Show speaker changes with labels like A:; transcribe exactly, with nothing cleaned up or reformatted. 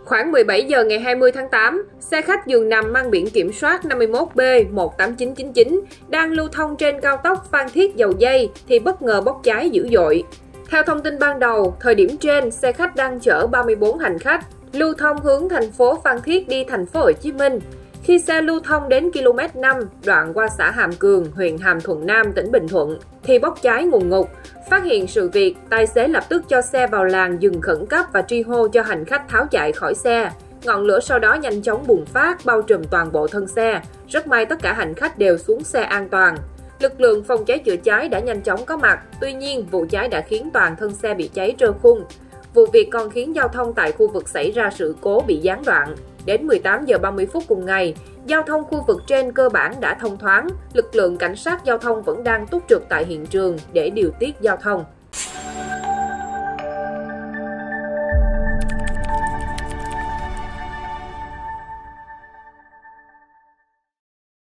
A: Khoảng mười bảy giờ ngày hai mươi tháng tám, xe khách giường nằm mang biển kiểm soát năm mươi mốt B một tám chín chín chín đang lưu thông trên cao tốc Phan Thiết - Dầu Giây thì bất ngờ bốc cháy dữ dội. Theo thông tin ban đầu, thời điểm trên, xe khách đang chở ba mươi tư hành khách, lưu thông hướng thành phố Phan Thiết đi thành phố Hồ Chí Minh. Khi xe lưu thông đến ki lô mét năm, đoạn qua xã Hàm Cường, huyện Hàm Thuận Nam, tỉnh Bình Thuận, thì bốc cháy ngùn ngụt. Phát hiện sự việc, tài xế lập tức cho xe vào làn dừng khẩn cấp và tri hô cho hành khách tháo chạy khỏi xe. Ngọn lửa sau đó nhanh chóng bùng phát, bao trùm toàn bộ thân xe. Rất may tất cả hành khách đều xuống xe an toàn. Lực lượng phòng cháy chữa cháy đã nhanh chóng có mặt, tuy nhiên vụ cháy đã khiến toàn thân xe bị cháy trơ khung. Vụ việc còn khiến giao thông tại khu vực xảy ra sự cố bị gián đoạn. Đến mười tám giờ ba mươi phút cùng ngày, giao thông khu vực trên cơ bản đã thông thoáng, lực lượng cảnh sát giao thông vẫn đang túc trực tại hiện trường để điều tiết giao thông.